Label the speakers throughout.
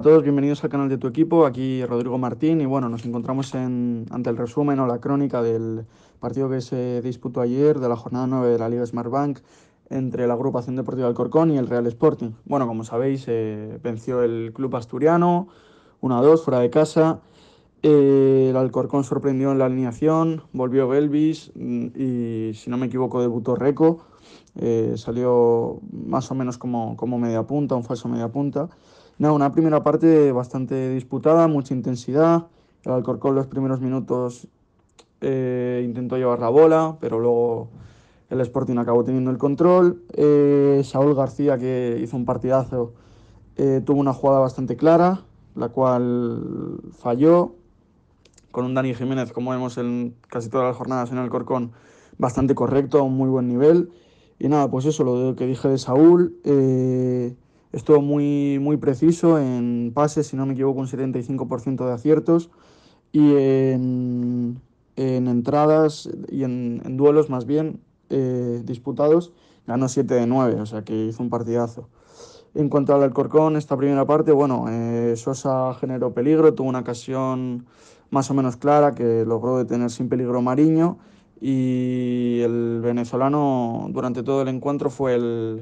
Speaker 1: todos, bienvenidos al canal de tu equipo. Aquí Rodrigo Martín y bueno, nos encontramos ante el resumen o la crónica del partido que se disputó ayer de la jornada 9 de la Liga Smartbank entre la Agrupación Deportiva Alcorcón y el Real Sporting. Bueno, como sabéis, venció el club asturiano 1-2 fuera de casa. El Alcorcón sorprendió en la alineación, volvió Belvis y si no me equivoco debutó Reco. Salió más o menos como media punta, un falso media punta. No, una primera parte bastante disputada, mucha intensidad. El Alcorcón los primeros minutos intentó llevar la bola, pero luego el Sporting acabó teniendo el control. Saúl García, que hizo un partidazo, tuvo una jugada bastante clara, la cual falló, con un Dani Jiménez, como vemos en casi todas las jornadas en el Alcorcón, bastante correcto, a un muy buen nivel. Y nada, pues eso, lo que dije de Saúl, estuvo muy preciso en pases, si no me equivoco, un 75% de aciertos, y en entradas y en duelos más bien disputados, ganó 7 de 9, o sea que hizo un partidazo. En cuanto al Alcorcón, esta primera parte, bueno, Sosa generó peligro, tuvo una ocasión más o menos clara que logró detener sin peligro Mariño, y el venezolano durante todo el encuentro fue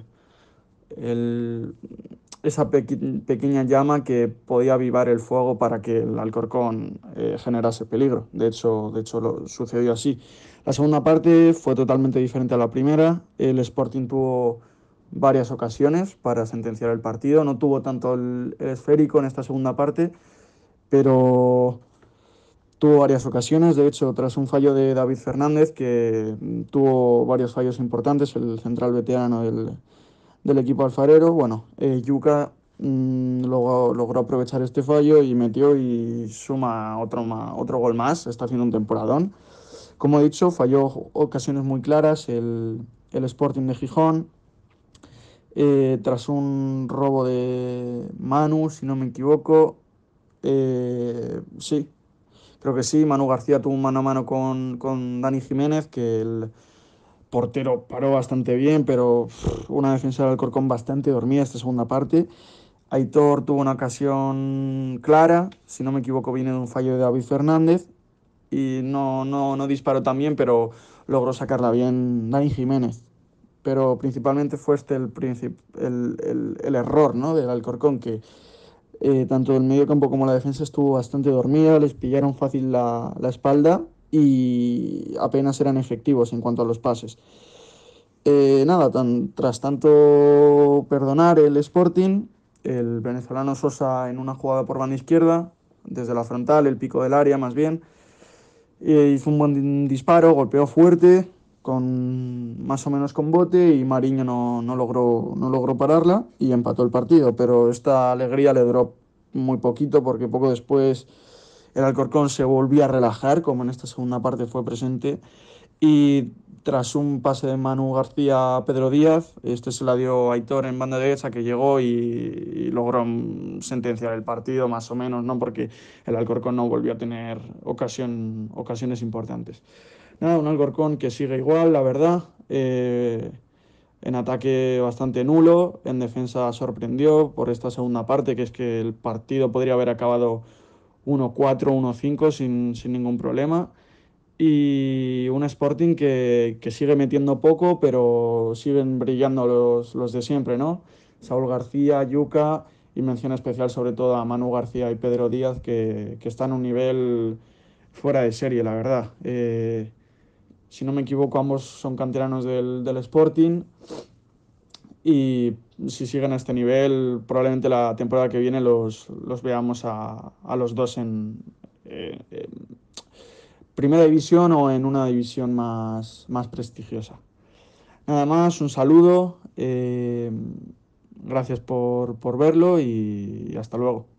Speaker 1: el- esa pequeña llama que podía avivar el fuego para que el Alcorcón generase peligro. De hecho sucedió así. La segunda parte fue totalmente diferente a la primera. El Sporting tuvo varias ocasiones para sentenciar el partido. No tuvo tanto el esférico en esta segunda parte, pero tuvo varias ocasiones. De hecho, tras un fallo de David Fernández, que tuvo varios fallos importantes, el central veterano del equipo alfarero, bueno, Yuka logró aprovechar este fallo y metió y suma otro gol más. Está haciendo un temporadón. Como he dicho, falló ocasiones muy claras el Sporting de Gijón, tras un robo de Manu, si no me equivoco. Sí, creo que sí. Manu García tuvo un mano a mano con Dani Jiménez, que el portero paró bastante bien, pero una defensa del Alcorcón bastante dormida esta segunda parte. Aitor tuvo una ocasión clara, si no me equivoco viene de un fallo de David Fernández, y no disparó tan bien, pero logró sacarla bien Dani Jiménez. Pero principalmente fue este el error, ¿no?, del Alcorcón, que tanto el medio campo como la defensa estuvo bastante dormida, les pillaron fácil la espalda y apenas eran efectivos en cuanto a los pases. Nada, tras tanto perdonar el Sporting, el venezolano Sosa en una jugada por banda izquierda, desde la frontal, el pico del área más bien, hizo un buen disparo, golpeó fuerte, más o menos con bote, y Mariño no logró pararla y empató el partido. Pero esta alegría le duró muy poquito, porque poco después el Alcorcón se volvió a relajar, como en esta segunda parte fue presente, y tras un pase de Manu García a Pedro Díaz, este se la dio Aitor en banda derecha, que llegó y logró sentenciar el partido más o menos, ¿no?, porque el Alcorcón no volvió a tener ocasiones importantes. Nada, un Alcorcón que sigue igual, la verdad. En ataque bastante nulo, en defensa sorprendió por esta segunda parte, que es que el partido podría haber acabado 1-4, 1-5 sin ningún problema. Y un Sporting que sigue metiendo poco, pero siguen brillando los de siempre, ¿no? Saúl García, Yuka, y mención especial sobre todo a Manu García y Pedro Díaz, que están a un nivel fuera de serie, la verdad. Si no me equivoco, ambos son canteranos del Sporting, y si siguen a este nivel, probablemente la temporada que viene los veamos a los dos en primera división o en una división más prestigiosa. Nada más, un saludo, gracias por verlo y hasta luego.